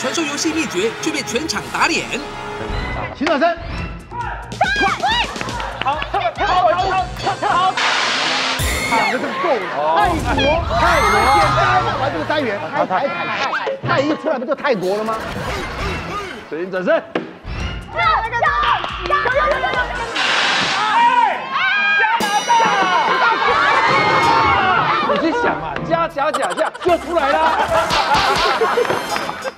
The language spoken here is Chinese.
传授游戏秘诀却被全场打脸。 请转身，快，好，两个就够了。泰国，简单，玩这个单元，泰一出来不就泰国了吗？请转身。你去想嘛，加就出来了。